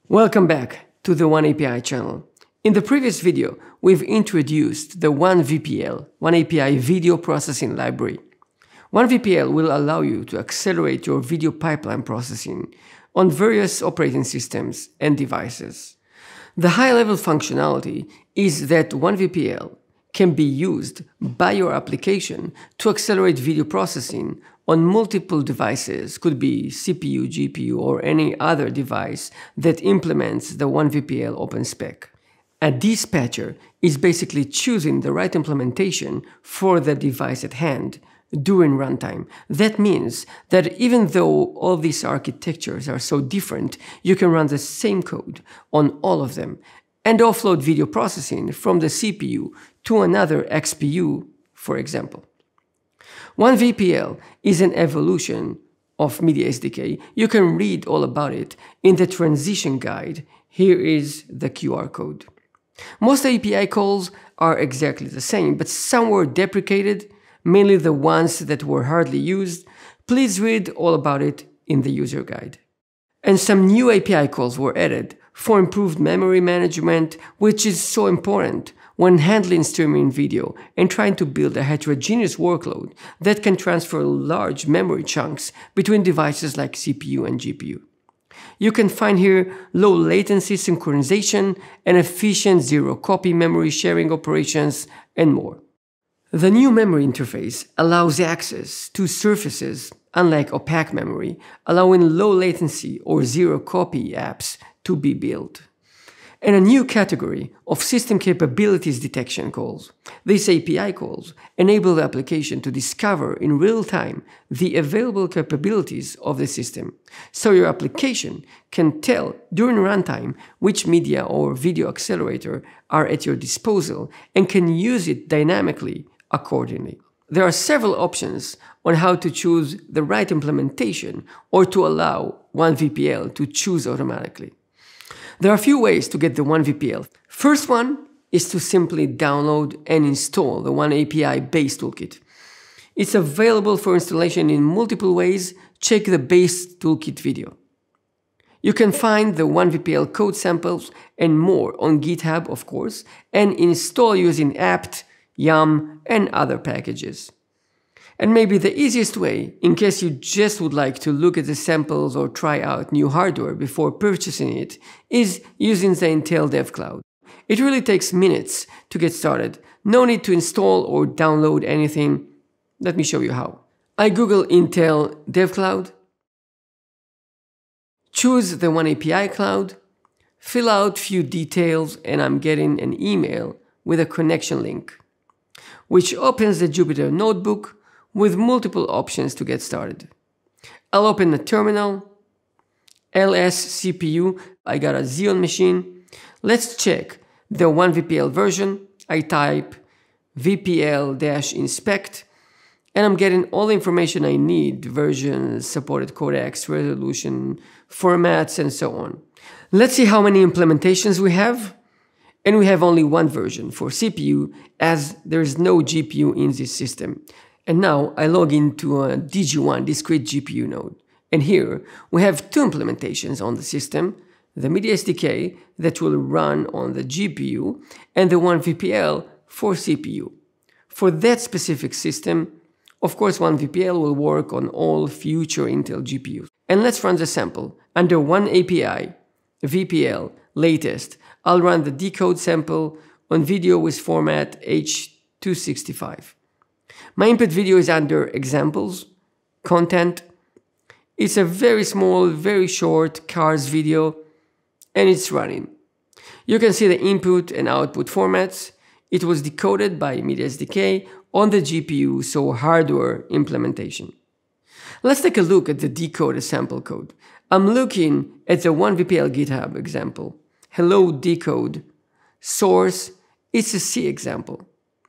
Welcome back to the oneAPI channel. In the previous video, we've introduced the oneVPL, oneAPI video processing library. OneVPL will allow you to accelerate your video pipeline processing on various operating systems and devices. The high-level functionality is that oneVPL can be used by your application to accelerate video processing on multiple devices, could be CPU, GPU, or any other device that implements the oneVPL OpenSpec. A dispatcher is basically choosing the right implementation for the device at hand during runtime. That means that even though all these architectures are so different, you can run the same code on all of them and offload video processing from the CPU to another XPU, for example. oneVPL is an evolution of Media-SDK. You can read all about it in the transition guide. Here is the QR code. Most API calls are exactly the same, but some were deprecated, mainly the ones that were hardly used. Please read all about it in the user guide. And some new API calls were added for improved memory management, which is so important when handling streaming video and trying to build a heterogeneous workload that can transfer large memory chunks between devices like CPU and GPU. You can find here low latency synchronization and efficient zero-copy memory sharing operations and more. The new memory interface allows access to surfaces, unlike opaque memory, allowing low latency or zero-copy apps to be built. And a new category of system capabilities detection calls. These API calls enable the application to discover in real time the available capabilities of the system, so your application can tell during runtime which media or video accelerator are at your disposal and can use it dynamically accordingly. There are several options on how to choose the right implementation or to allow oneVPL to choose automatically. There are a few ways to get the oneVPL. First one is to simply download and install the oneAPI base toolkit. It's available for installation in multiple ways. Check the base toolkit video. You can find the oneVPL code samples and more on GitHub, of course, and install using apt, yum, and other packages. And maybe the easiest way, in case you just would like to look at the samples or try out new hardware before purchasing it, is using the Intel Dev Cloud. It really takes minutes to get started. No need to install or download anything. Let me show you how. I Google Intel Dev Cloud, choose the oneAPI cloud, fill out few details, and I'm getting an email with a connection link, which opens the Jupyter notebook with multiple options to get started. I'll open the terminal, ls CPU, I got a Xeon machine. Let's check the oneVPL version. I type vpl-inspect, and I'm getting all the information I need, versions, supported codecs, resolution, formats, and so on. Let's see how many implementations we have. And we have only one version for CPU, as there is no GPU in this system. And now I log into a DG1 discrete GPU node. And here we have two implementations on the system, the Media-SDK that will run on the GPU and the oneVPL for CPU. For that specific system, of course, oneVPL will work on all future Intel GPUs. And let's run the sample. Under oneAPI, VPL, latest, I'll run the decode sample on video with format H265. My input video is under examples, content. It's a very small, very short cars video, and it's running. You can see the input and output formats. It was decoded by Media-SDK on the GPU, so hardware implementation. Let's take a look at the decode sample code. I'm looking at the oneVPL GitHub example. Hello decode. Source, it's a C example.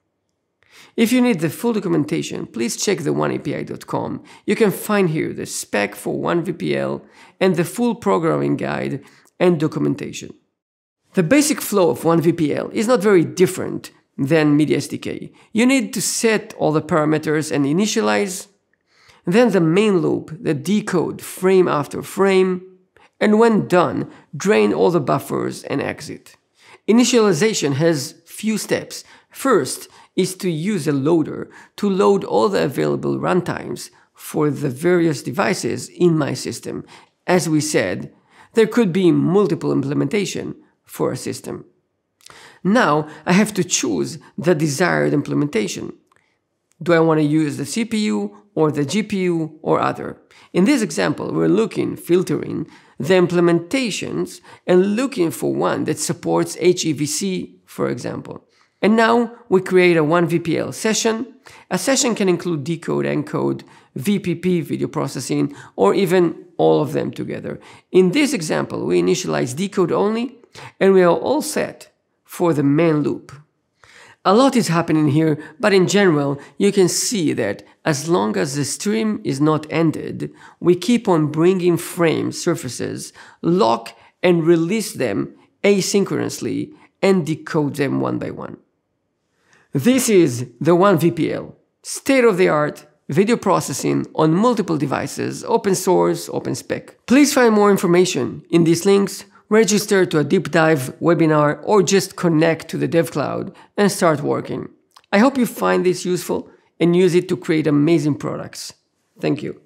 If you need the full documentation, please check the oneapi.com. You can find here the spec for oneVPL and the full programming guide and documentation. The basic flow of oneVPL is not very different than Media-SDK. You need to set all the parameters and initialize, then the main loop, the decode frame after frame, And when done, drain all the buffers and exit. Initialization has few steps. First is to use a loader to load all the available runtimes for the various devices in my system. As we said, there could be multiple implementation for a system. Now I have to choose the desired implementation. Do I want to use the CPU or the GPU or other? In this example, we're filtering the implementations and looking for one that supports HEVC, for example. And now we create a oneVPL session. A session can include decode, encode, VPP, video processing, or even all of them together. In this example, we initialize decode only, and we are all set for the main loop. A lot is happening here, but in general, you can see that as long as the stream is not ended, we keep on bringing frame surfaces, lock and release them asynchronously, and decode them one by one. This is the oneVPL, state-of-the-art video processing on multiple devices, open source, open spec. Please find more information in these links, register to a deep dive webinar, or just connect to the DevCloud and start working. I hope you find this useful and use it to create amazing products. Thank you.